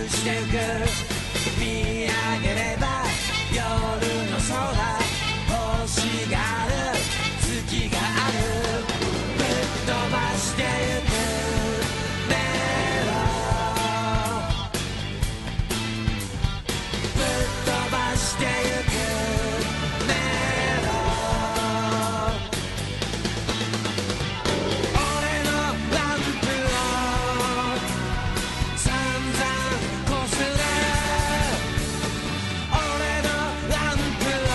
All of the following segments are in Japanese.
してゆく見上げれば夜の空星がある月があるぶっ飛ばしてゆくメロぶっ飛ばしてゆくメロ俺のランプを散々こすれ俺のランプを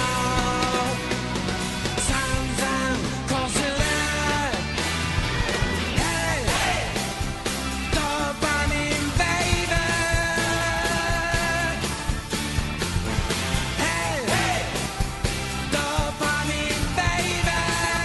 散々こすれ Hey ドーパミンベイベー Hey ドーパミンベイベー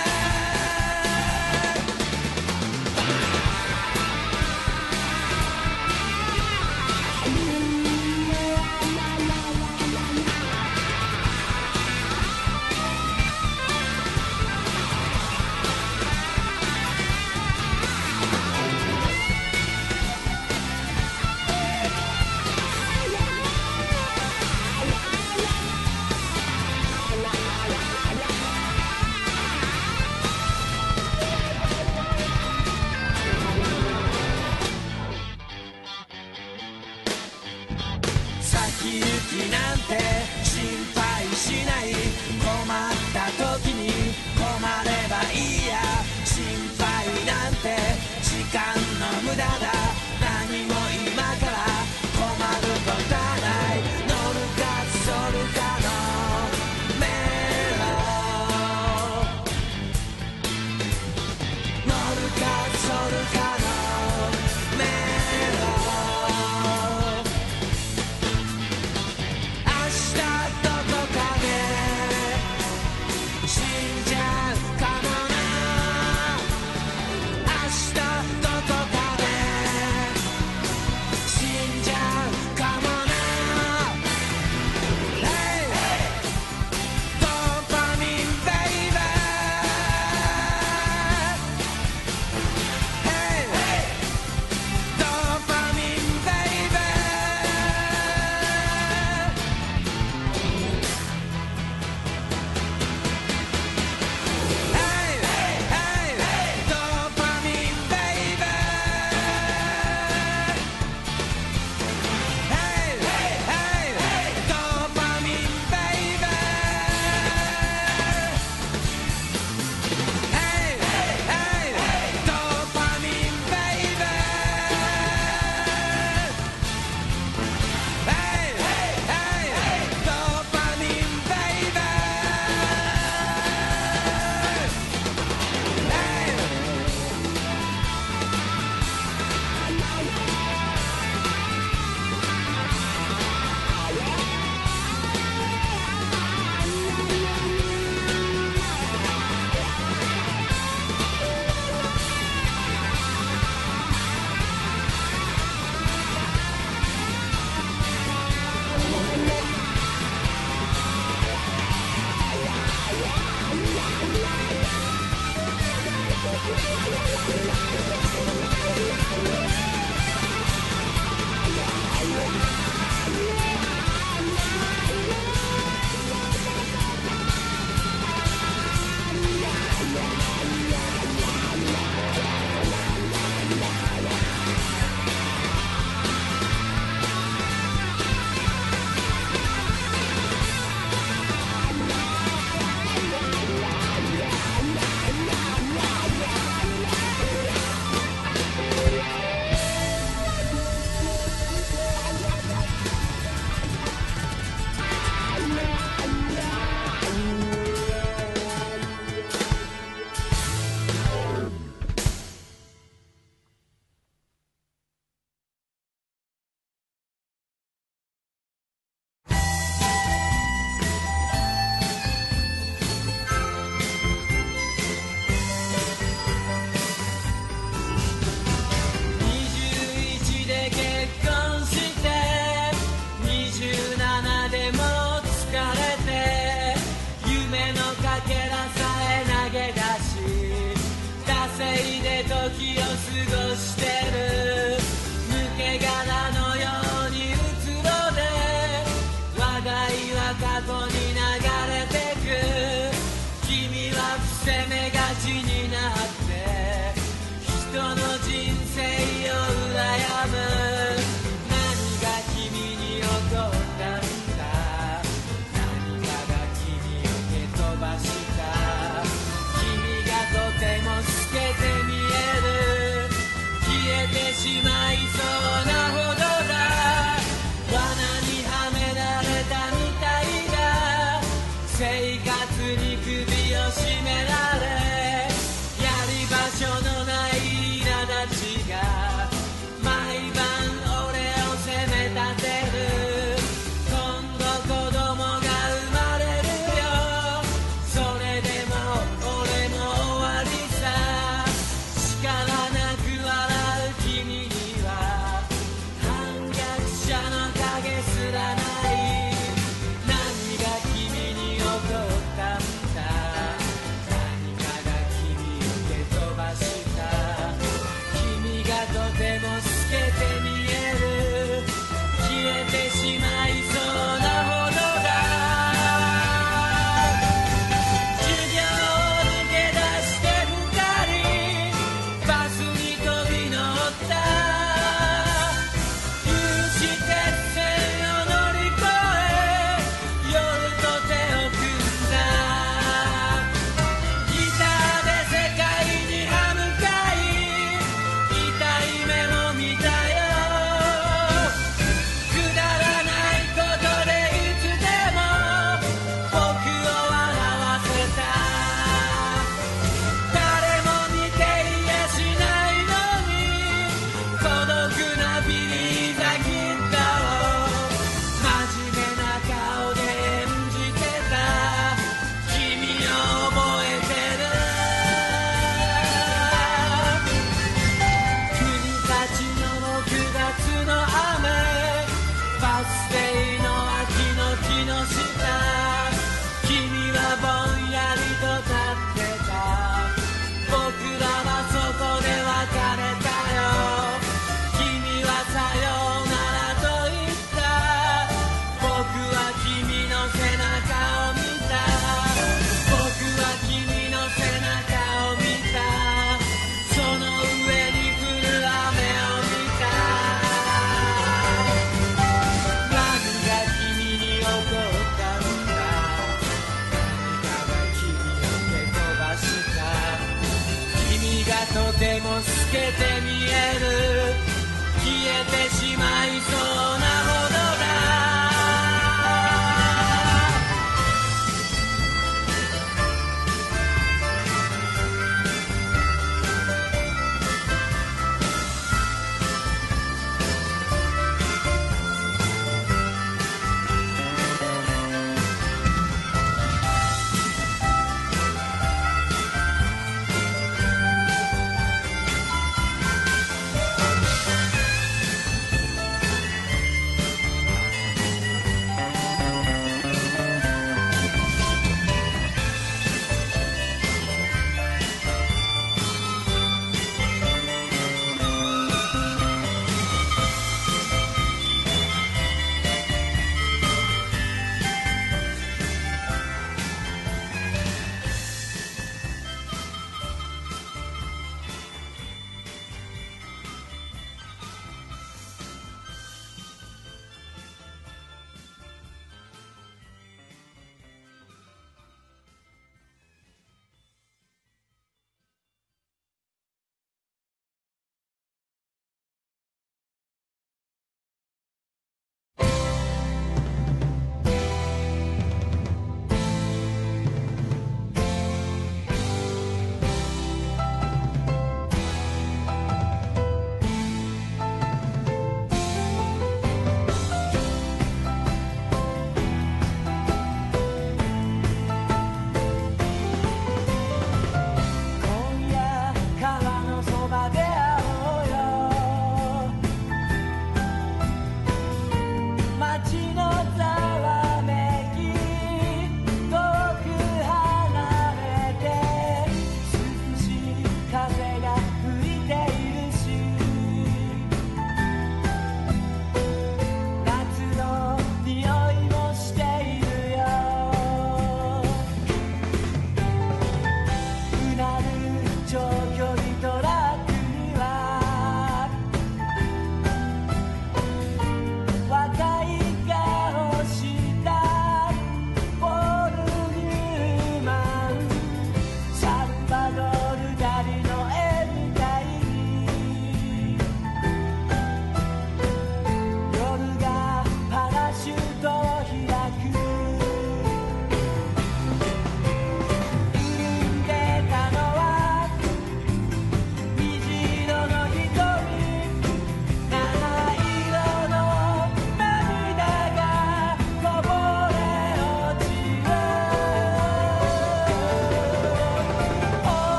先行きなんて心配しない困った時に困ればいいや心配なんて時間の無駄だ何も今から困ることはない乗るかそるかのメロ乗るかそるかのメロ明日どこかで死んじゃうかもな明日どこかでしまいそうなほどだ。授業を抜け出して二人バスに飛び乗った。有刺鉄線を乗り越え夜と手を組んだ。ギターで世界に歯向かい痛い目も見たよ。くだらないことでいつでも僕を笑わせた。誰も見ていやしないのに孤独なビリー・ザ・キッドを真面目な顔で演じてた。君を覚えてる。君たちの6月の雨、バス停の秋の木の下、君はぼんやりと立ってた。僕らはそこで別れたよ。君はさようならと言った。僕は君の背中を見た。僕は君の背中を見た。その上に降る雨を見た。何が君に起こったのか。何かが君を蹴飛ばした。君がとても透けて見える。消えてしまいそうなほどだ。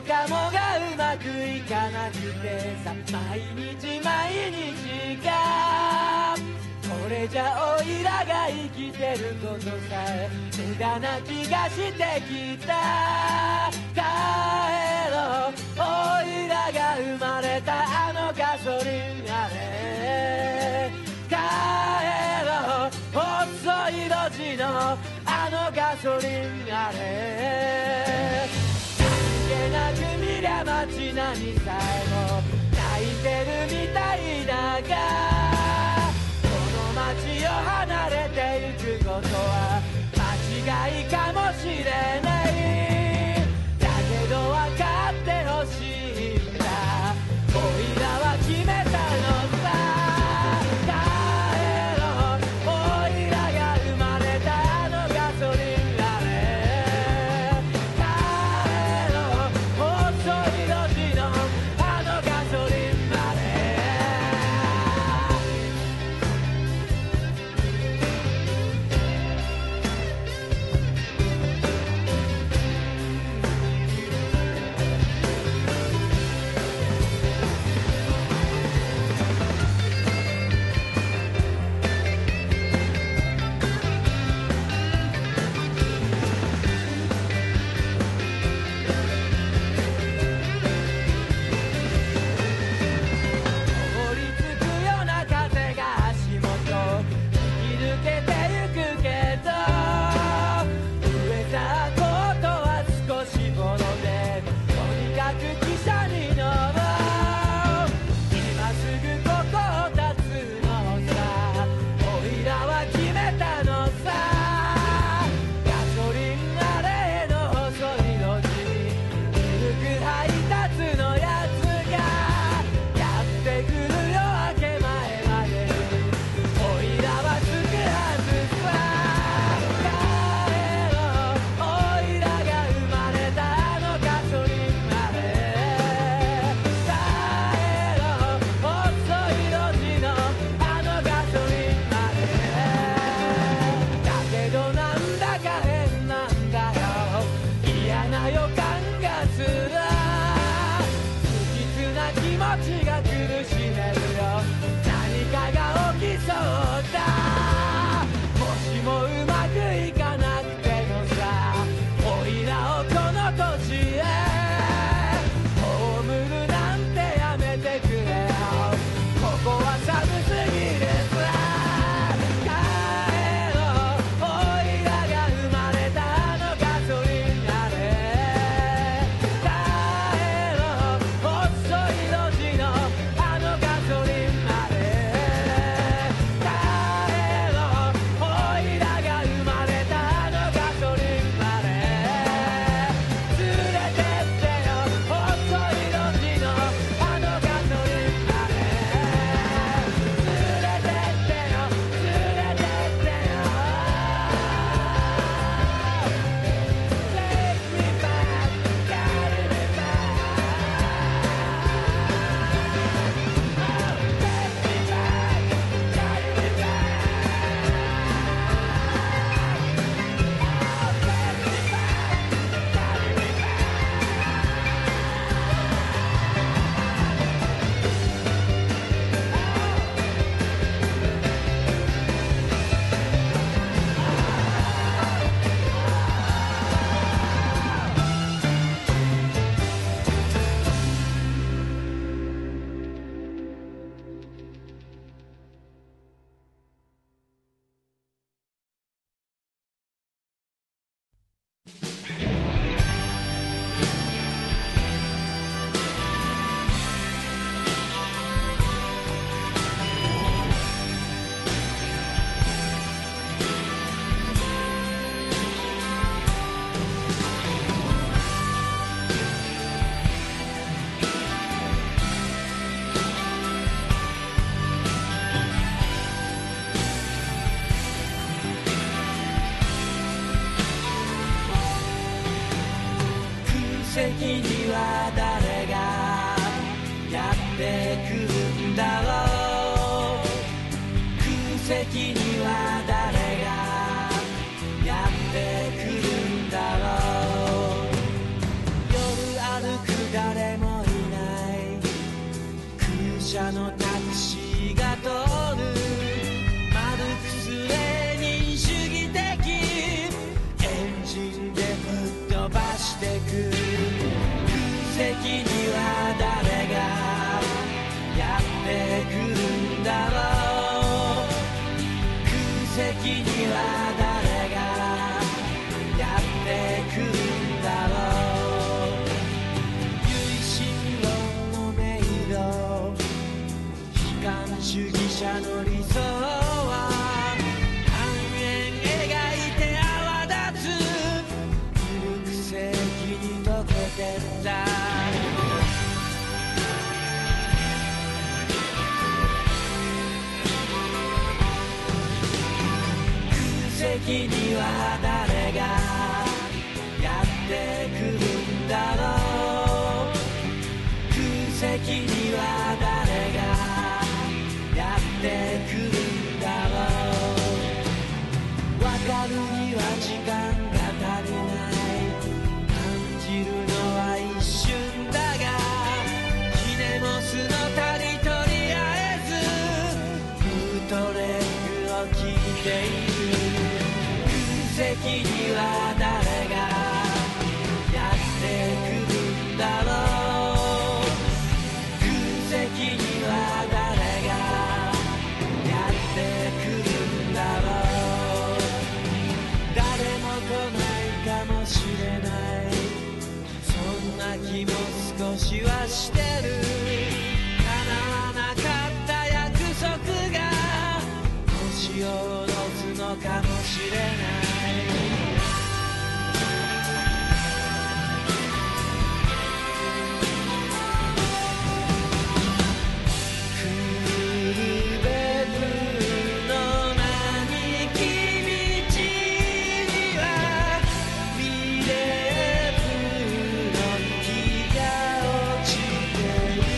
かもがうまくいかなくてさ、毎日がこれじゃおいらが生きてることさえ無駄な気がしてきた。帰ろう、おいらが生まれたあのガソリンあれ。帰ろう、細い路地のあのガソリンあれ。何気なく見りゃ街並みさえも泣いてるみたいだが、街を離れてゆくことは間違いかもしれない。だけど分かってほしいんだ、おいらは決めたのさ。帰ろう、おいらが生まれたあのガソリンあれ。帰ろう、細い路地のあのガソリンあれ。席には誰がやってくるんだろう。空席には誰がやってくるんだろう。夜歩く車のタクシーが通るマルクス・レーニン主義的エンジンでぶっ飛ばしてく空席には誰がやってくるんだろう空席には誰がやってくるんだろう唯心論の迷路悲観主義者の理想は半円描いて泡立つ古く世紀に溶けてった空席には誰がやってくるんだろう空席には誰がやってくるんだろうわかるには時間が足りない感じるのは一瞬だがヒネモスの谷とりあえずフートレッグを聞いている空席には誰がやってくるんだろう空席には誰がやってくるんだろう誰も来ないかもしれないそんな気も少しはしてる叶わなかった約束が星を落とすのかもしれない「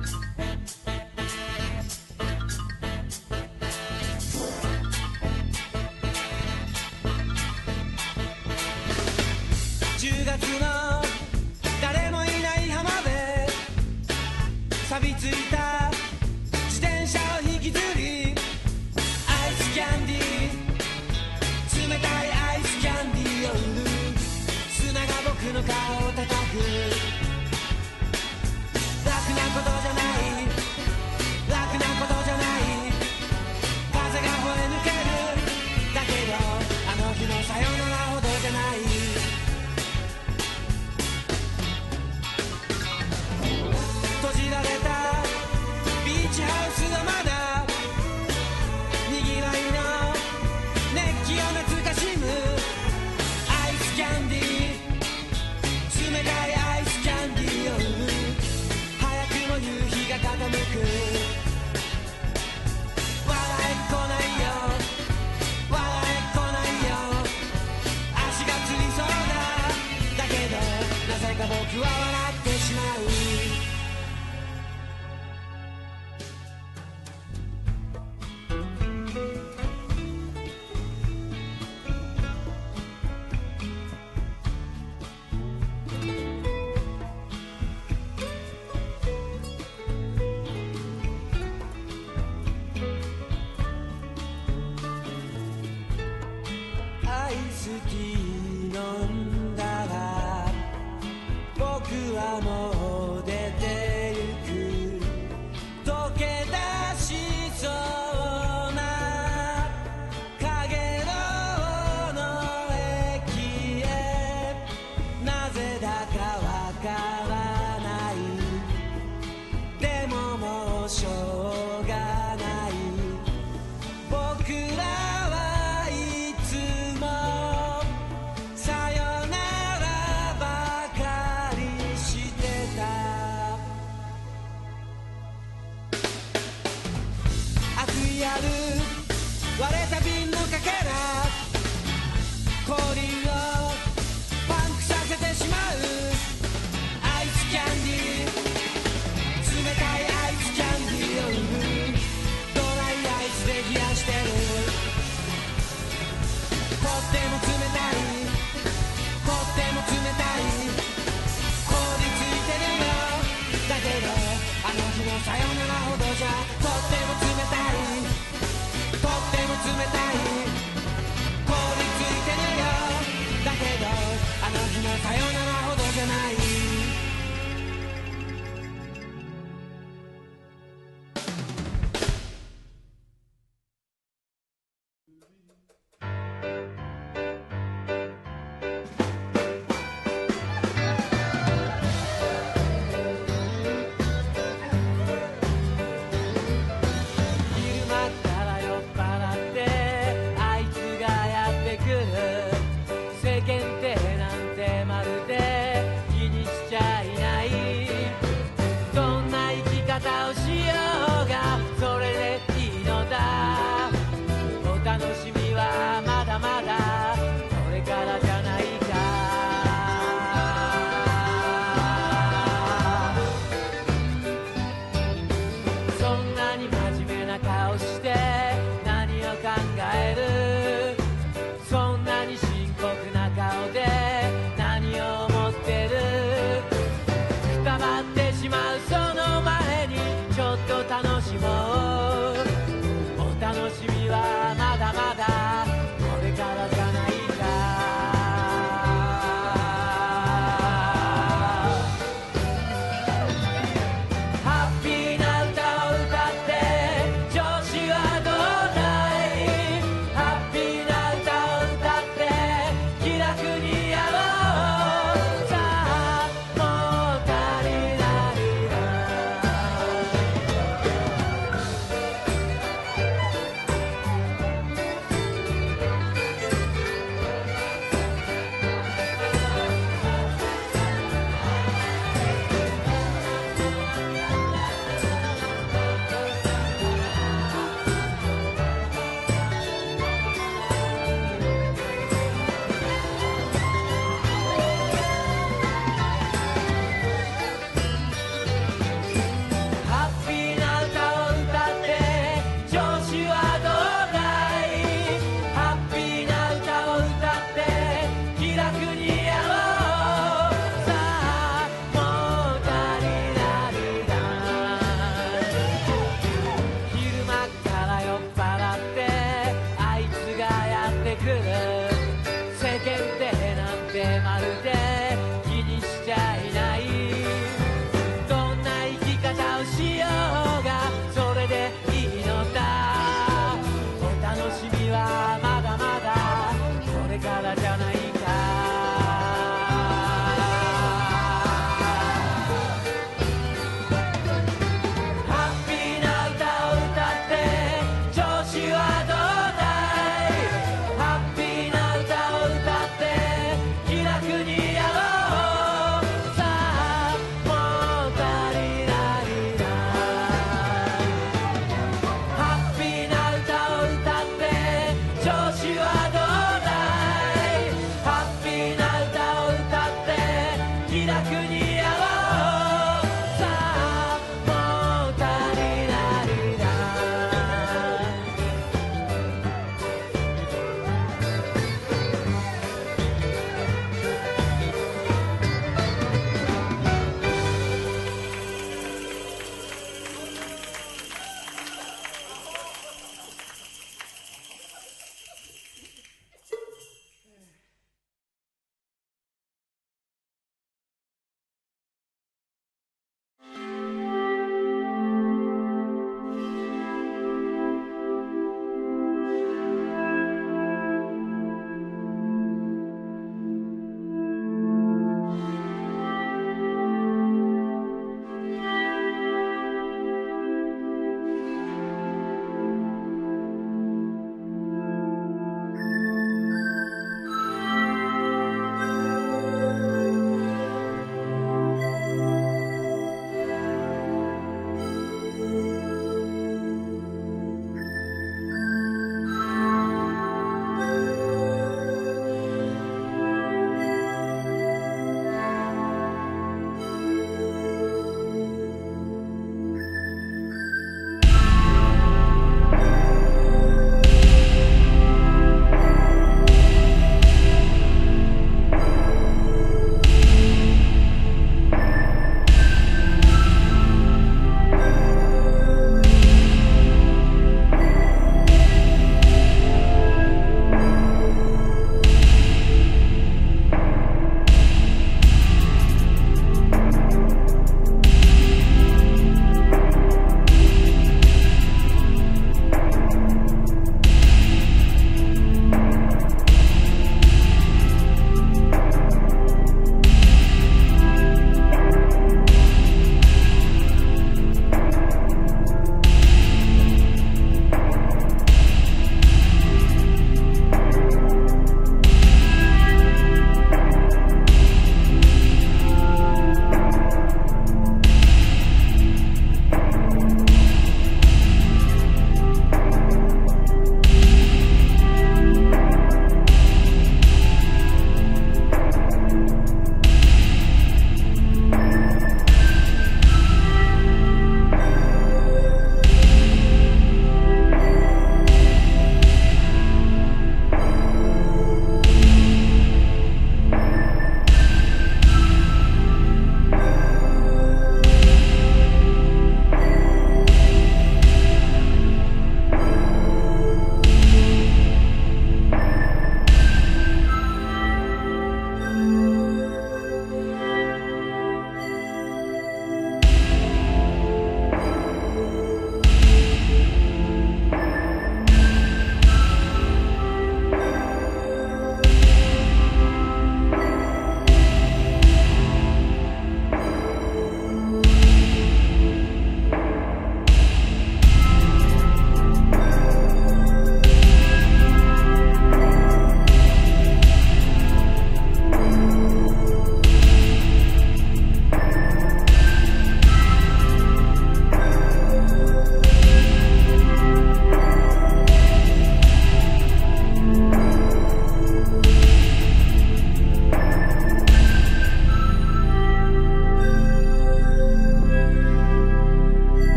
10月の誰もいない浜辺錆びついた自転車を引きずりアイスキャンディー冷たいアイスキャンディーを売る砂が僕の顔を叩く楽なことじゃない楽なことじゃない風が吠え抜けるだけどあの日のさよならほどじゃない閉じられたビーチハウスがまだにぎわいの熱気を懐かしむアイスキャンディー冷たいアイスキャンディーを売る早くも夕日が傾く笑い来ないよ笑い来ないよ足がつりそうだだけどなぜか僕は笑ってしまうアイスティー飲んだら僕はもう